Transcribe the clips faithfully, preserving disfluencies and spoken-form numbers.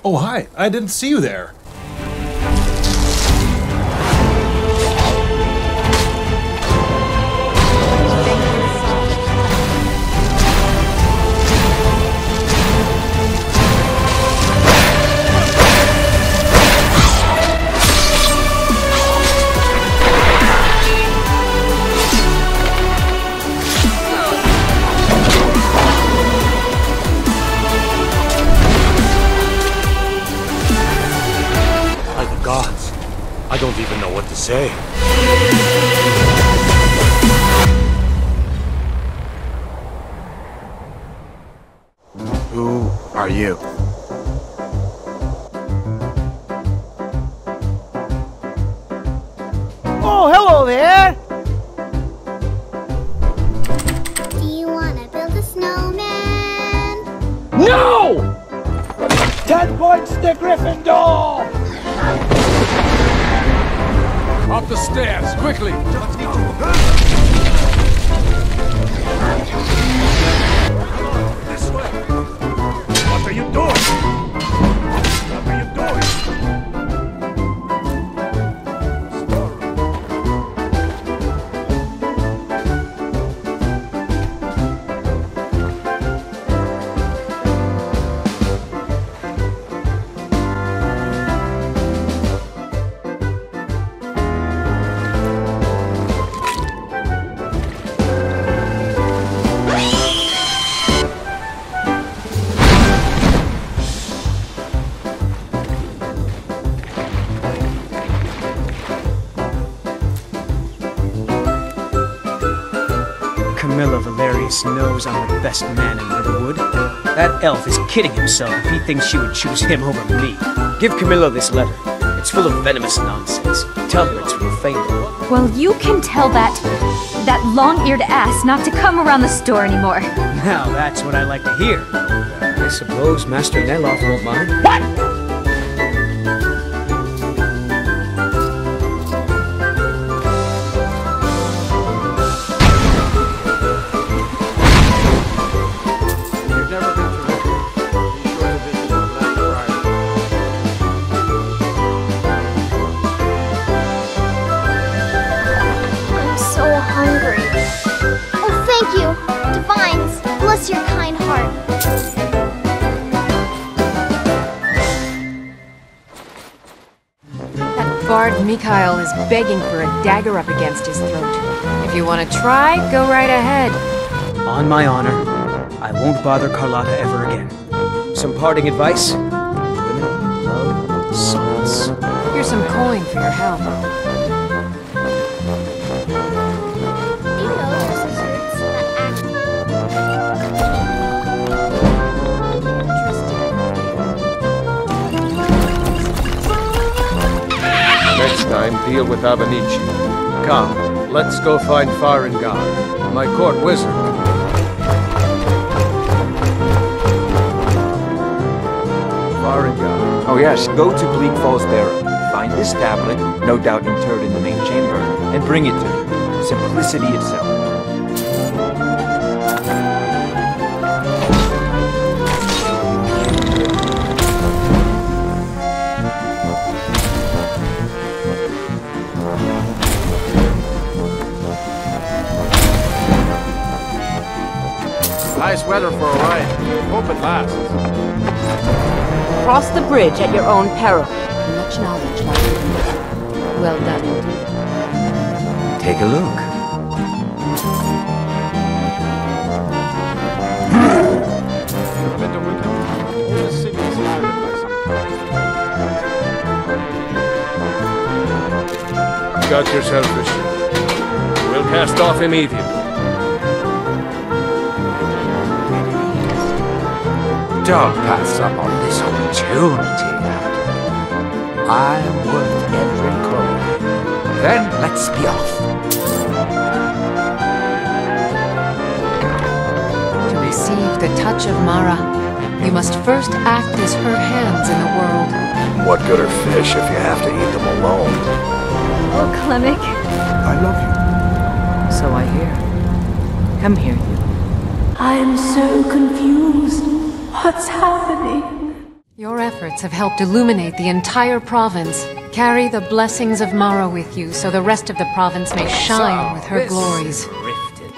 Oh, hi. I didn't see you there. I don't even know what to say. Who are you? Oh, hello there! Do you want to build a snowman? No! Ten points to Gryffindor! Up the stairs, quickly! This way! What are you doing? What are you doing? Knows I'm the best man in Riverwood. That elf is kidding himself if he thinks she would choose him over me. Give Camilla this letter. It's full of venomous nonsense. Tell her it's from Fevvy. Well, you can tell that... that long-eared ass not to come around the store anymore. Now that's what I like to hear. I suppose Master Neloff won't mind. What? Mikhail is begging for a dagger up against his throat. If you want to try, go right ahead. On my honor, I won't bother Carlotta ever again. Some parting advice? Women love sonnets. Here's some coin for your help. Next time, deal with Avenici. Come, let's go find Farengar, my court wizard. Farengar. Oh yes, go to Bleak Falls Barrow. Find this tablet, no doubt interred in the main chamber, and bring it to me. Simplicity itself. Nice weather for a ride. Hope it lasts. Cross the bridge at your own peril. Much knowledge, my friend. Well done, indeed. Take a look. Got yourself a ship. We'll cast off immediately. Don't pass up on this opportunity. I'm worth every coin. Then let's be off. To receive the touch of Mara, you must first act as her hands in the world. What good are fish if you have to eat them alone? Oh, Clemic. I love you. So I hear. Come here, you. I am so confused. What's happening? Your efforts have helped illuminate the entire province. Carry the blessings of Mara with you, so the rest of the province may shine So, with her this glories. Rifted.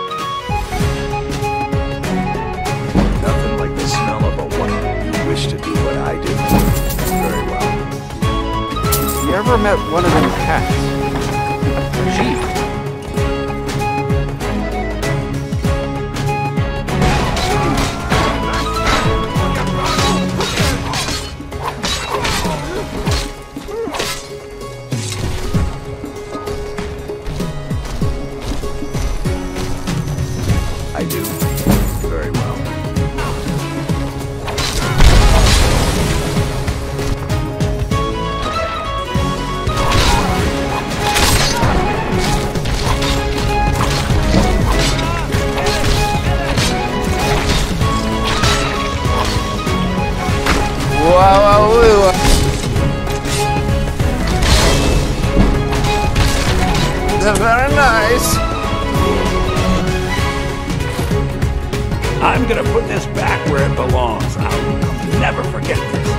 Nothing like the smell of a woman. You wish to do what I do. Very well. You ever met one of them cats? Sheep. I do. Very well. Wow, wow, wow. They're very nice. I'm gonna put this back where it belongs. I'll never forget this.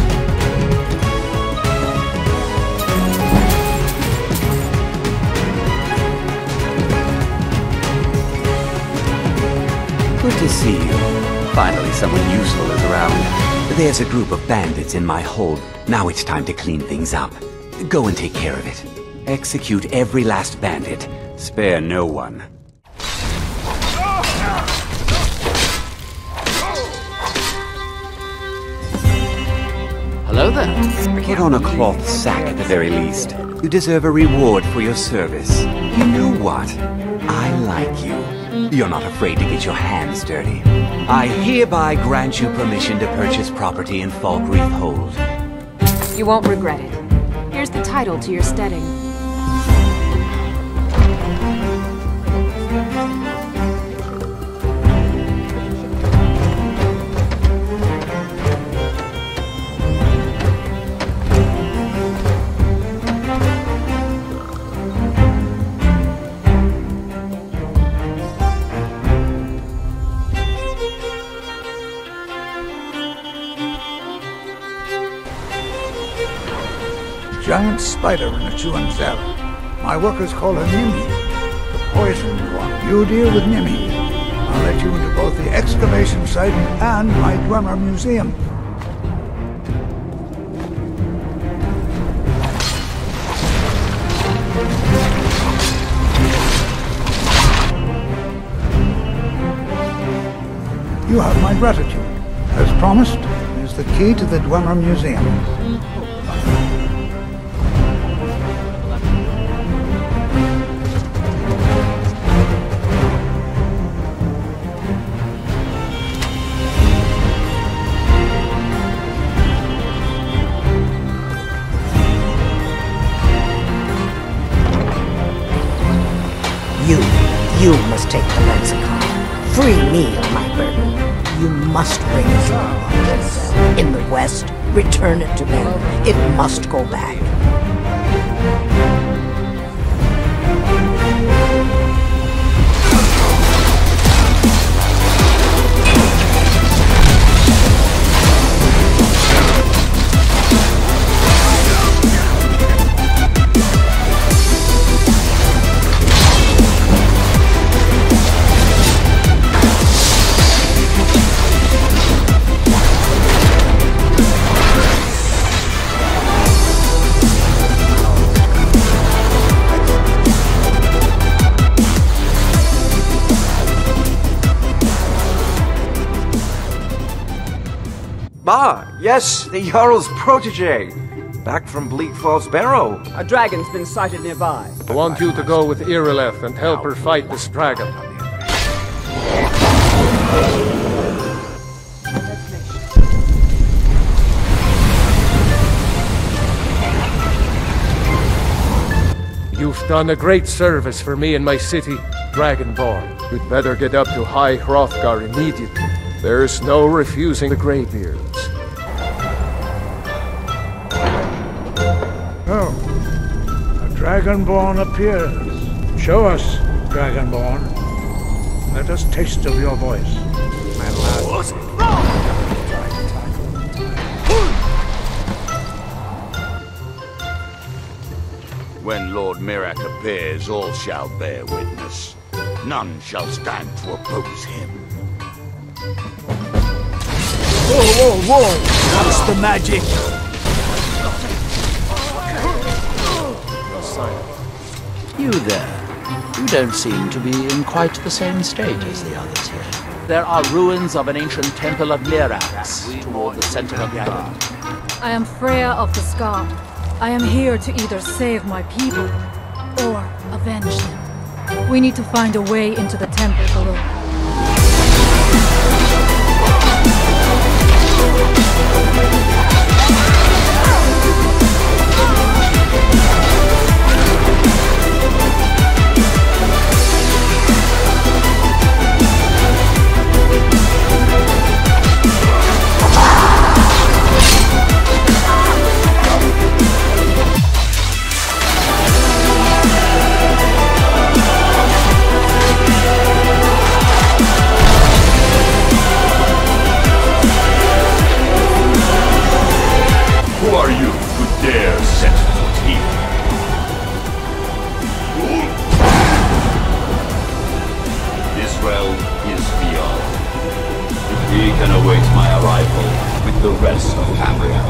Good to see you. Finally, someone useful is around. There's a group of bandits in my hold. Now it's time to clean things up. Go and take care of it. Execute every last bandit. Spare no one. Hello there. Put on a cloth sack at the very least. You deserve a reward for your service. You know what? I like you. You're not afraid to get your hands dirty. I hereby grant you permission to purchase property in Falkreath Hold. You won't regret it. Here's the title to your steading. Giant spider in a chewing salad. My workers call her Nimi, the poisoned one. You deal with Nimi. I'll let you into both the excavation site and my Dwemer museum. You have my gratitude. As promised, is the key to the Dwemer museum. You, you must take the lexicon. Free me of my burden. You must bring it to the In the West, return it to them. It must go back. Ah, yes, the Jarl's protege. Back from Bleak Falls Barrow. A dragon's been sighted nearby. I want you to go with Irileth and help her fight this dragon. You've done a great service for me and my city, Dragonborn. You'd better get up to High Hrothgar immediately. There's no refusing the Greybeards. Oh, a Dragonborn appears. Show us, Dragonborn. Let us taste of your voice, my lad. When Lord Mirak appears, all shall bear witness. None shall stand to oppose him. Whoa, whoa, whoa! What's the magic? You there. You don't seem to be in quite the same state as the others here. There are ruins of an ancient temple of Mirax toward the center of the island. I am Freya of the Scar. I am here to either save my people or avenge them. We need to find a way into the temple below. Who are you who dare set foot here? This realm is beyond. We can await my arrival with the rest of Hamria.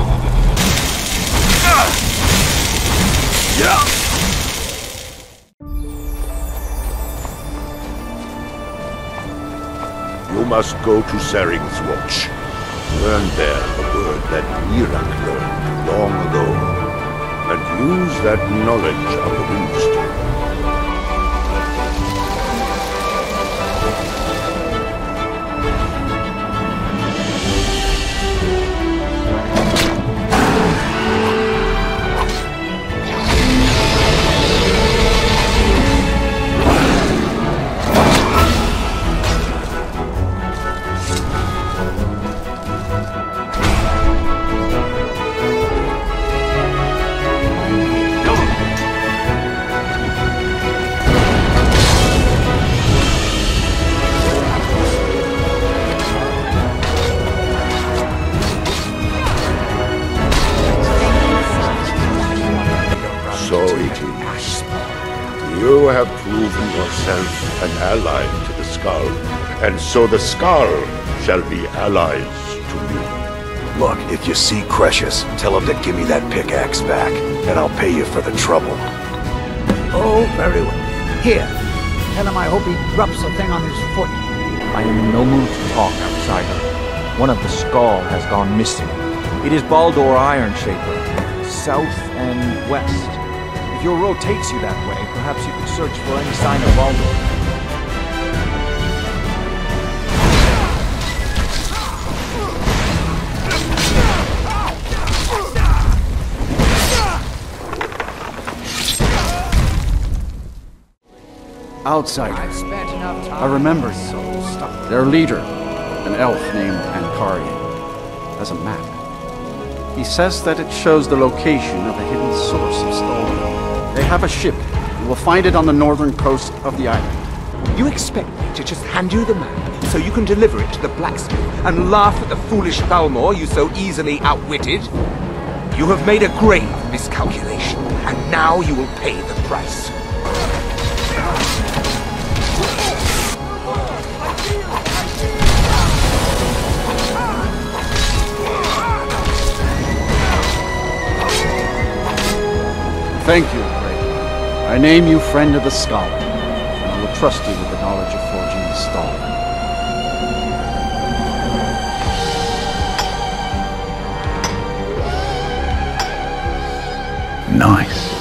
You must go to Saring's Watch. Learn there the word that Mirak learned long ago, and use that knowledge of the Windstone. So it is. You have proven yourself an ally to the Skull, and so the Skull shall be allies to you. Look, if you see Precious, tell him to give me that pickaxe back, and I'll pay you for the trouble. Oh, very well. Here, tell him I hope he rubs the thing on his foot. I am in no mood to talk, outsider. One of the Skull has gone missing. It is Baldur Ironshaper, south and west. If your road takes you that way, perhaps you could search for any sign of Baldur. Outsider. I remember you. Their leader, an elf named Ankarian, has a map. He says that it shows the location of a hidden source of Storm. They have a ship. You will find it on the northern coast of the island. You expect me to just hand you the map so you can deliver it to the blacksmith and laugh at the foolish Thalmor you so easily outwitted? You have made a grave miscalculation, and now you will pay the price. Thank you, Grey. I name you Friend of the Scholar, and I will trust you with the knowledge of forging the stone. Nice.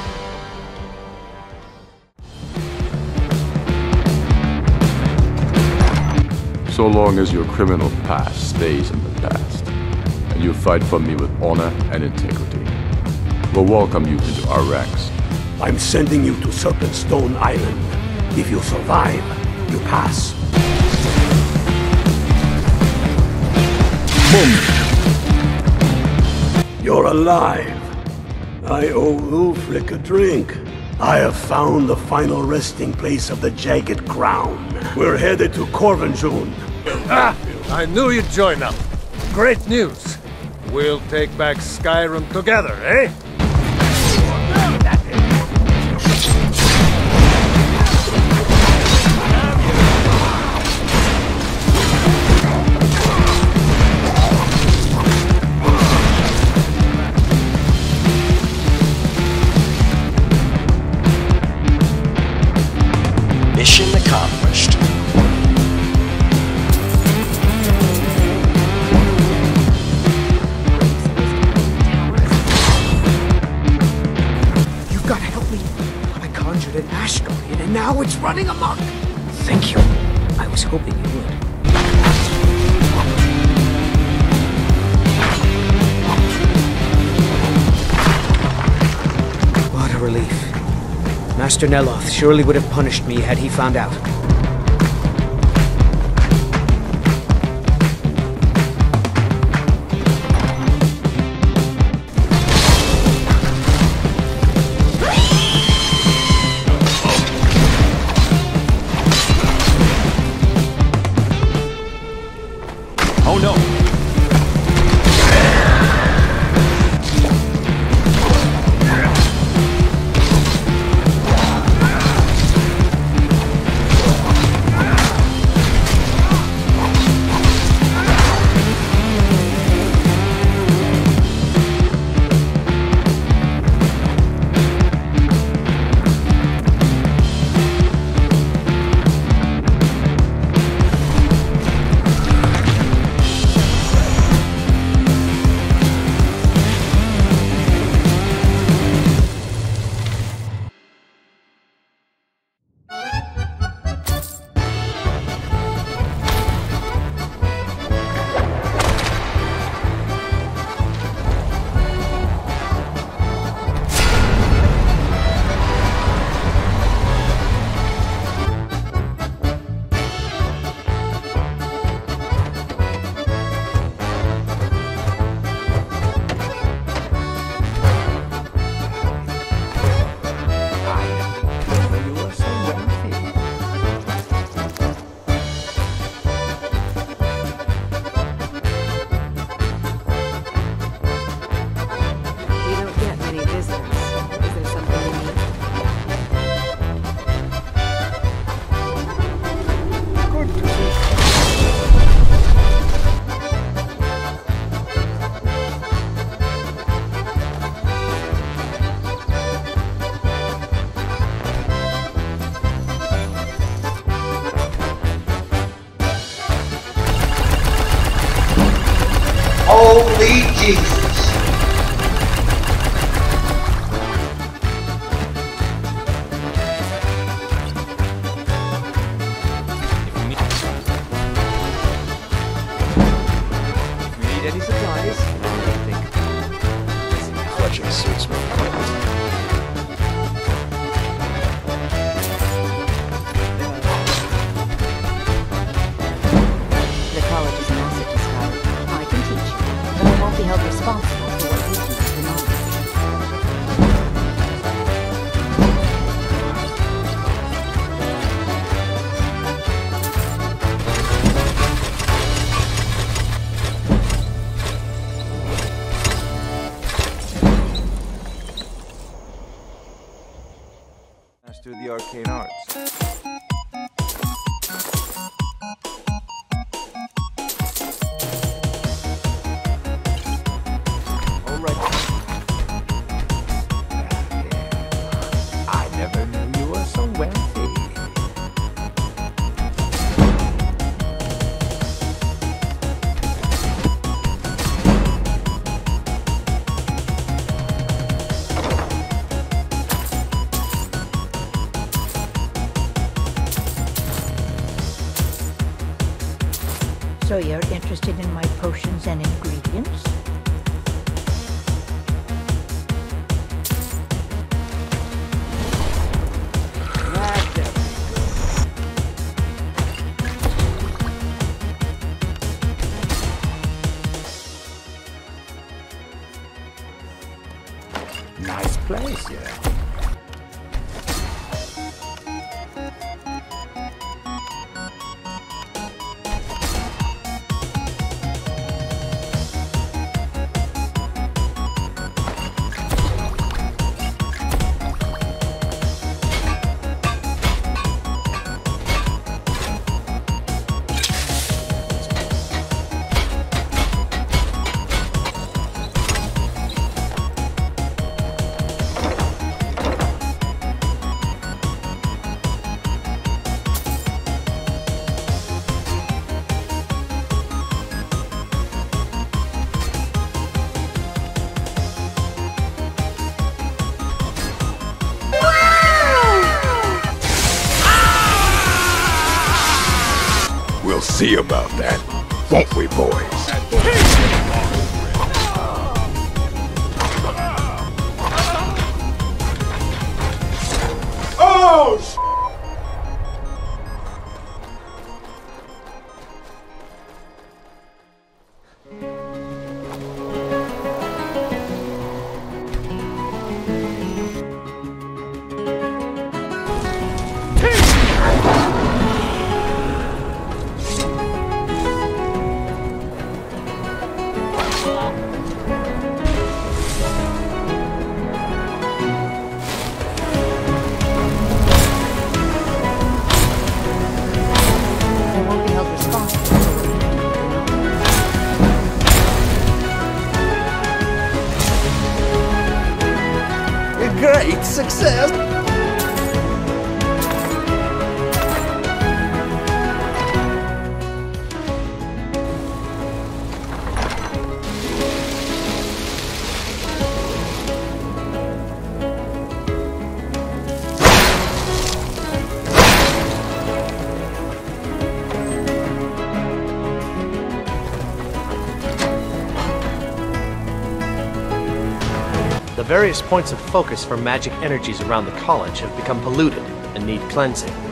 So long as your criminal past stays in the past, and you fight for me with honor and integrity, we'll welcome you into our ranks. I'm sending you to Serpentstone Island. If you survive, you pass. Boom. You're alive. I owe Ulfric a drink. I have found the final resting place of the Jagged Crown. We're headed to Corvinjund. Ah! I knew you'd join up. Great news. We'll take back Skyrim together, eh? Mission accomplished. You've got to help me. I conjured an ash guardian and now it's running amok. Thank you. I was hoping you would. What a relief. Master Neloth surely would have punished me had he found out. Oh no! Holy Jesus! If you need any supplies, I think. Clutching suits me. The college is an asset to Skyrim. I can teach you, but I won't be held responsible for what you do with the knowledge. Master the arcane arts. So you're interested in my potions and ingredients? Nice place, yeah. see about that, won't we, boys? Oh, sh Great success! The various points of focus for magic energies around the college have become polluted and need cleansing.